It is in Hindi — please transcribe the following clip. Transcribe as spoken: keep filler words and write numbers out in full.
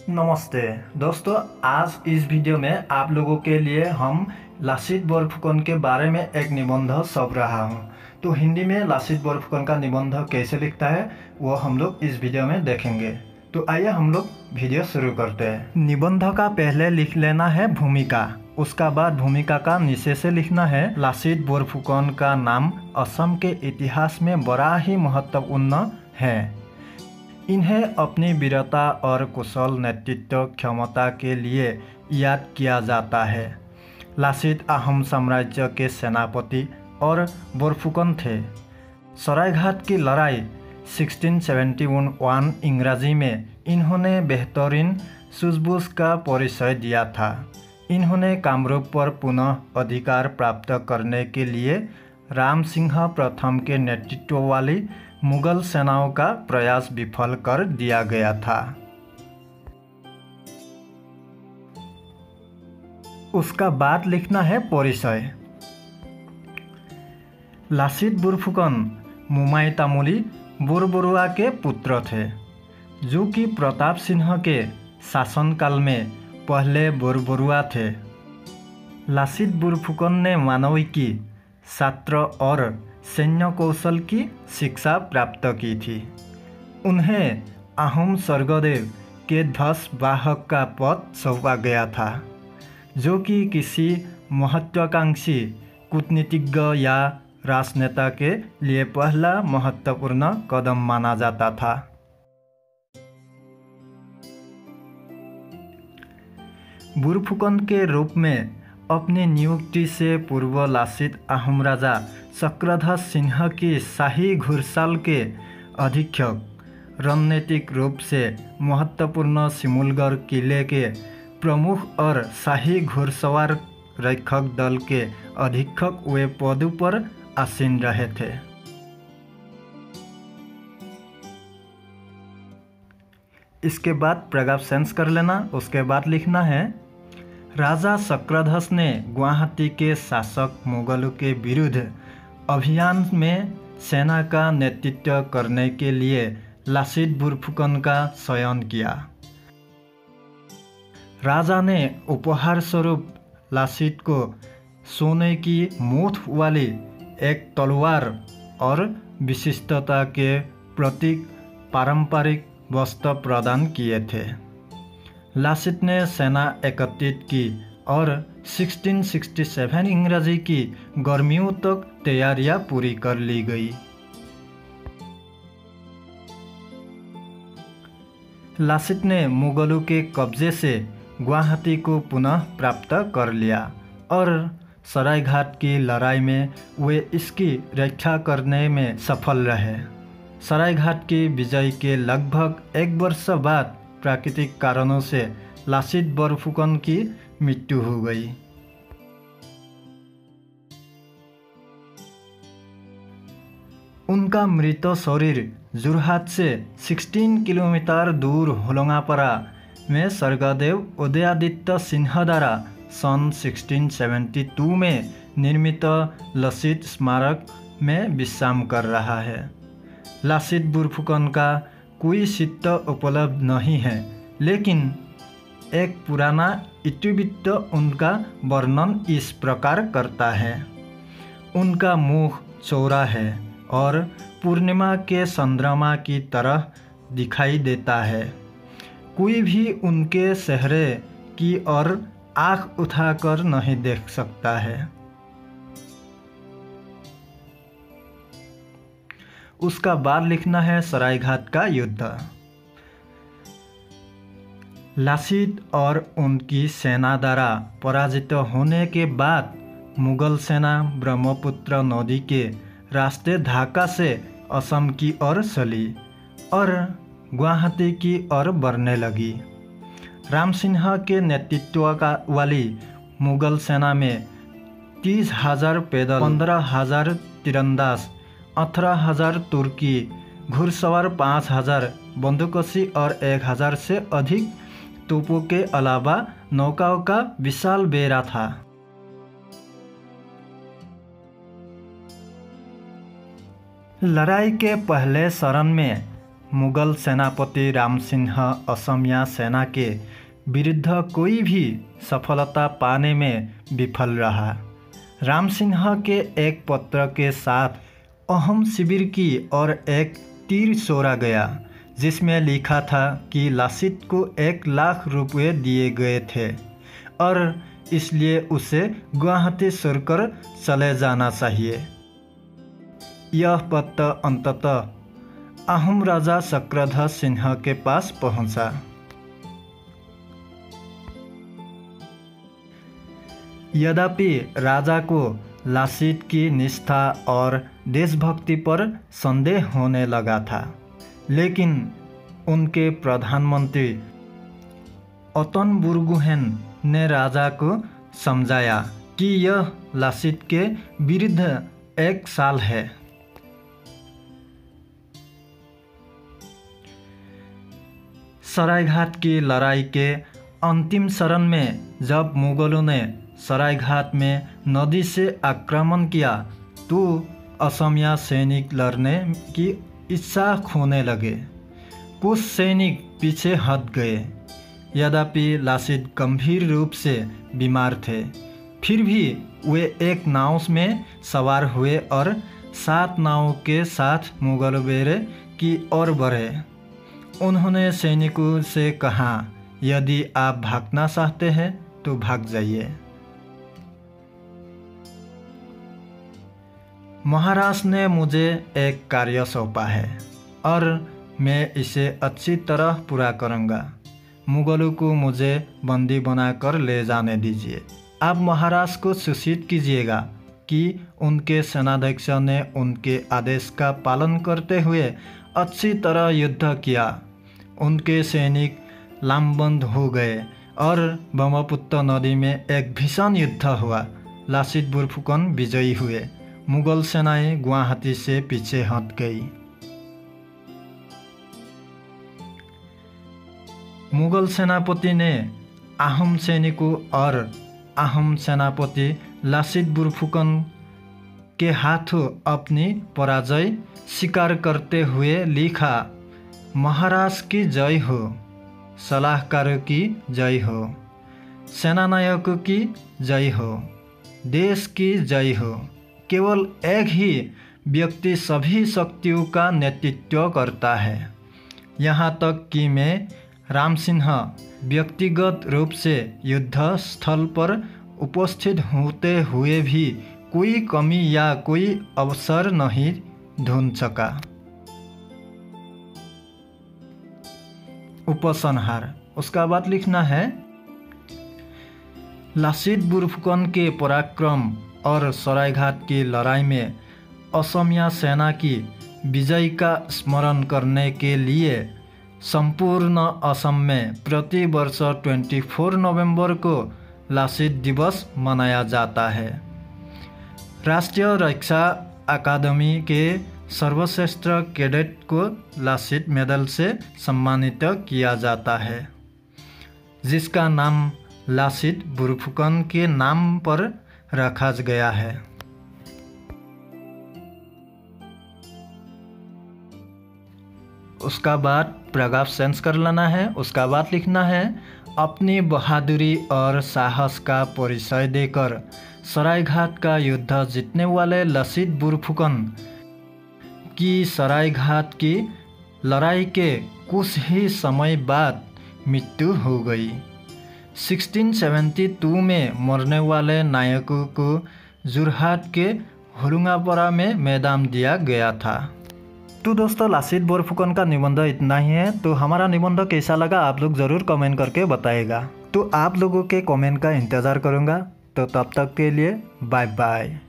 नमस्ते दोस्तों, आज इस वीडियो में आप लोगों के लिए हम लासित बोरफुकन के बारे में एक निबंध सौंप रहा हूं। तो हिंदी में लासित बोरफुकन का निबंध कैसे लिखता है वो हम लोग इस वीडियो में देखेंगे। तो आइए हम लोग वीडियो शुरू करते हैं। निबंध का पहले लिख लेना है भूमिका, उसका बाद भूमिका का नीचे से लिखना है लासित बोरफुकन का नाम असम के इतिहास में बड़ा ही महत्वपूर्ण है। इन्हें अपनी वीरता और कुशल नेतृत्व क्षमता के लिए याद किया जाता है। लासित अहोम साम्राज्य के सेनापति और बोरफुकन थे। सरायघाट की लड़ाई सोलह सौ इकहत्तर इंग्रजी में इन्होंने बेहतरीन सूझबूझ का परिचय दिया था। इन्होंने कामरूप पर पुनः अधिकार प्राप्त करने के लिए राम सिंह प्रथम के नेतृत्व वाली मुगल सेनाओं का प्रयास विफल कर दिया गया था। उसका बाद लिखना है परिचय। लासित बोरफुकन मुमाई तामुली बोरबरुआ के पुत्र थे, जो कि प्रताप सिंह के शासनकाल में पहले बोरबरुआ थे। लासित बोरफुकन ने मानविकी शास्त्र और सैन्य कौशल की शिक्षा प्राप्त की थी। उन्हें अहोम स्वर्गदेव के ध्वज वाहक का पद सौंपा गया था, जो कि किसी महत्वाकांक्षी कूटनीतिज्ञ या राजनेता के लिए पहला महत्वपूर्ण कदम माना जाता था। बोरफुकन के रूप में अपनी नियुक्ति से पूर्व लासित अहोम राजा चक्रधर सिंह की शाही घुड़साल के अधीक्षक, रणनीतिक रूप से महत्वपूर्ण सिमुलगढ़ किले के प्रमुख और शाही घुड़सवार रक्षक दल के अधीक्षक वे पद पर आसीन रहे थे। इसके बाद पैराग्राफ चेंज कर लेना। उसके बाद लिखना है राजा चक्रधर ने गुवाहाटी के शासक मुगलों के विरुद्ध अभियान में सेना का नेतृत्व करने के लिए लासित बोरफुकन का चयन किया। राजा ने उपहार स्वरूप लासित को सोने की मूठ वाली एक तलवार और विशिष्टता के प्रतीक पारंपरिक वस्त्र प्रदान किए थे। लासित ने सेना एकत्रित की और सोलह सौ सरसठ इंग्रजी की गर्मियों तक तैयारियां पूरी कर ली गई। लासित ने मुगलों के कब्जे से गुवाहाटी को पुनः प्राप्त कर लिया और सरायघाट की लड़ाई में वे इसकी रक्षा करने में सफल रहे। सरायघाट की विजय के लगभग एक वर्ष बाद प्राकृतिक कारणों से लासित बोरफुकन की मृत्यु हो गई। उनका मृत शरीर जोरहाट से सोलह किलोमीटर दूर होलंगापारा में स्वर्गदेव उदयादित्य सिंह द्वारा सन सोलह सौ बहत्तर में निर्मित लासित स्मारक में विश्राम कर रहा है। लासित बोरफुकन का कोई चित्र उपलब्ध नहीं है, लेकिन एक पुराना इतिवृत्त उनका वर्णन इस प्रकार करता है। उनका मुख चौड़ा है और पूर्णिमा के चंद्रमा की तरह दिखाई देता है। कोई भी उनके चेहरे की ओर आँख उठाकर नहीं देख सकता है। उसका बाद लिखना है सरायघाट का युद्ध। लासित और उनकी सेना द्वारा पराजित होने के बाद मुगल सेना ब्रह्मपुत्र नदी के रास्ते ढाका से असम की ओर चली और गुवाहाटी की ओर बढ़ने लगी। राम सिंह के नेतृत्व का वाली मुगल सेना में तीस हजार पैदल, पंद्रह हजार तीरंदाज, अठारह हजार तुर्की घुड़सवार, पाँच हजार बंदूकशी और एक हजार से अधिक तोपों के अलावा नौकाओं का विशाल बेड़ा था। लड़ाई के पहले चरण में मुगल सेनापति रामसिंह असमिया सेना के विरुद्ध कोई भी सफलता पाने में विफल रहा। रामसिंह के एक पत्र के साथ अहम शिविर की और एक तीर छोड़ा गया, जिसमें लिखा था कि लासित को एक लाख रुपए दिए गए थे और इसलिए उसे गुवाहाटी छोड़कर चले जाना चाहिए। यह पत्र अंततः अहोम राजा चक्रधर सिंह के पास पहुंचा। यद्यपि राजा को लासित की निष्ठा और देशभक्ति पर संदेह होने लगा था, लेकिन उनके प्रधानमंत्री अतन बुर्गोहेन ने राजा को समझाया कि यह लासित के विरुद्ध एक साल है। सरायघाट की लड़ाई के अंतिम चरण में जब मुगलों ने सरायघाट में नदी से आक्रमण किया तो असमिया सैनिक लड़ने की इच्छा खोने लगे। कुछ सैनिक पीछे हट गए। यद्यपि लासित गंभीर रूप से बीमार थे, फिर भी वे एक नाव में सवार हुए और सात नावों के साथ मुगल बेड़े की ओर बढ़े। उन्होंने सैनिकों से कहा, यदि आप भागना चाहते हैं तो भाग जाइए। महाराज ने मुझे एक कार्य सौंपा है और मैं इसे अच्छी तरह पूरा करूंगा। मुगलों को मुझे बंदी बनाकर ले जाने दीजिए। आप महाराज को सूचित कीजिएगा कि उनके सेनाध्यक्ष ने उनके आदेश का पालन करते हुए अच्छी तरह युद्ध किया। उनके सैनिक लामबंद हो गए और ब्रह्मपुत्र नदी में एक भीषण युद्ध हुआ। लासित बोरफुकन विजयी हुए। मुगल सेनाएं गुवाहाटी से पीछे हट गई। मुगल सेनापति ने अहोम सैनिकों और अहोम सेनापति लासित बोरफुकन के हाथों अपनी पराजय स्वीकार करते हुए लिखा, महाराज की जय हो, सलाहकारों की जय हो, सेनानायकों की जय हो, देश की जय हो। केवल एक ही व्यक्ति सभी शक्तियों का नेतृत्व करता है। यहाँ तक कि मैं रामसिंह व्यक्तिगत रूप से युद्ध स्थल पर उपस्थित होते हुए भी कोई कमी या कोई अवसर नहीं ढूंढ सका। उपसंहार। उसका बाद लिखना है, लासित बोरफुकन के पराक्रम और सरायघाट की लड़ाई में असमिया सेना की विजय का स्मरण करने के लिए संपूर्ण असम में प्रति वर्ष चौबीस नवंबर को लासित दिवस मनाया जाता है। राष्ट्रीय रक्षा अकादमी के सर्वश्रेष्ठ कैडेट को लासित मेडल से सम्मानित किया जाता है, जिसका नाम लासित बोरफुकन के नाम पर रखा गया है। उसका बाद पैराग्राफ चेंज कर लेना है। उसका बाद लिखना है, अपनी बहादुरी और साहस का परिचय देकर सरायघाट का युद्ध जीतने वाले लासित बोरफुकन की सरायघाट की लड़ाई के कुछ ही समय बाद मृत्यु हो गई। सोलह सौ बहत्तर में मरने वाले नायकों को जोरहाट के होलुंगापारा में मैदान दिया गया था। तो दोस्तों, लासित बोरफुकन का निबंध इतना ही है। तो हमारा निबंध कैसा लगा आप लोग ज़रूर कमेंट करके बताइएगा। तो आप लोगों के कमेंट का इंतज़ार करूँगा। तो तब तक के लिए बाय बाय।